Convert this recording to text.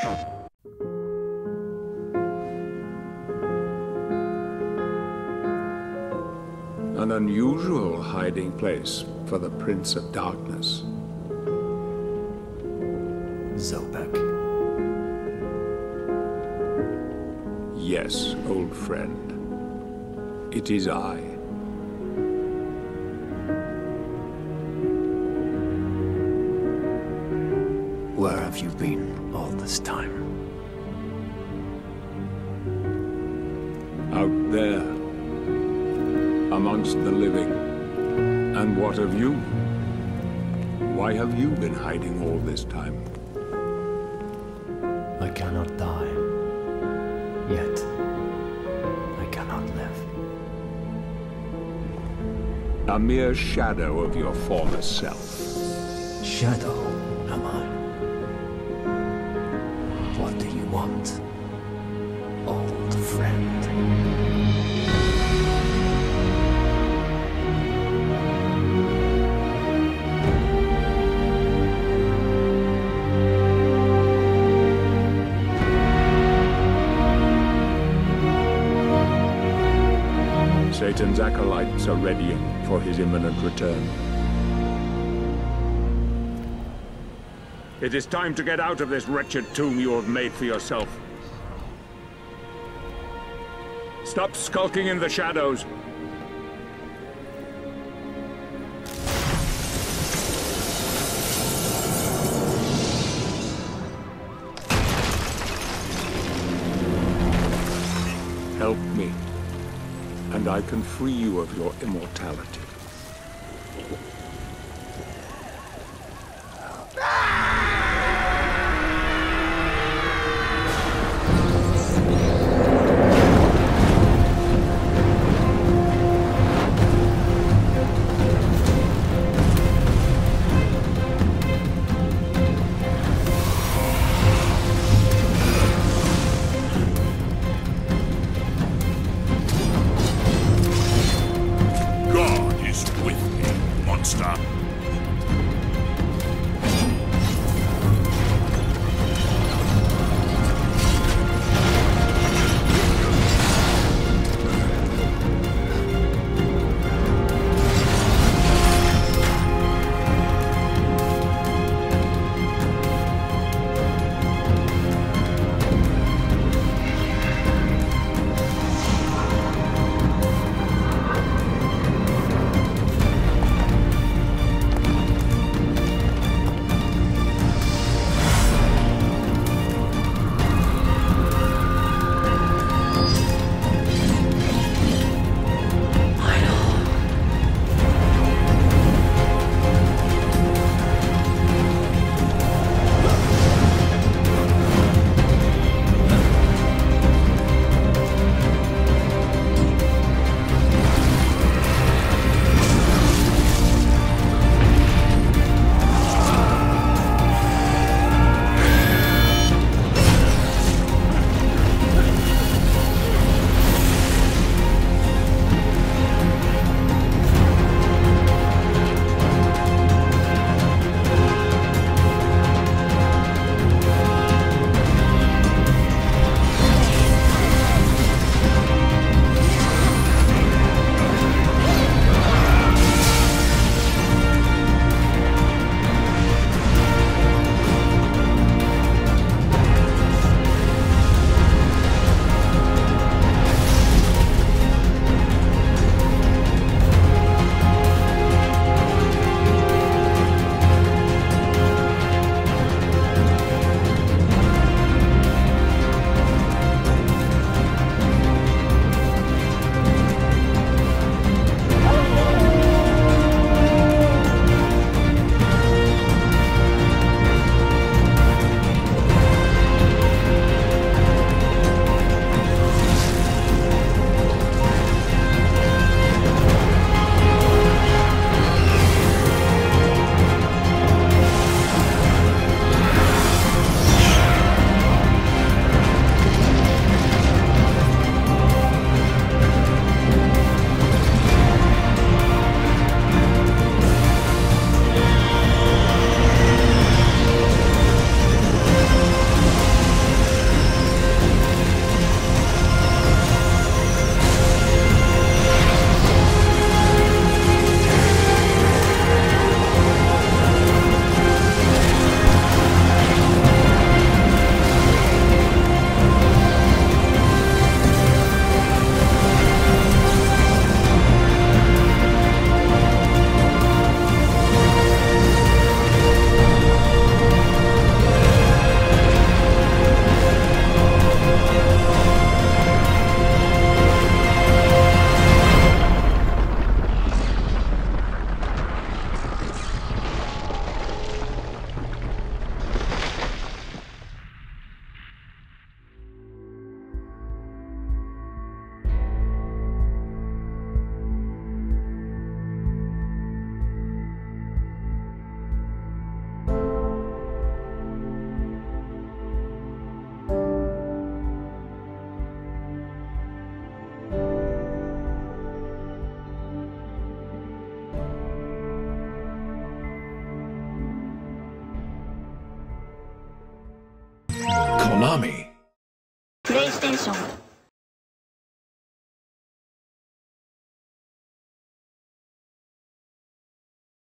An unusual hiding place for the Prince of Darkness. Zobek. Yes, old friend. It is I. Where have you been all this time? Out there. Amongst the living. And what of you? Why have you been hiding all this time? I cannot die. Yet, I cannot live. A mere shadow of your former self. Shadow, am I? What do you want, old friend? Satan's acolytes are readying for his imminent return. It is time to get out of this wretched tomb you have made for yourself. Stop skulking in the shadows. Help me, and I can free you of your immortality. Mommy.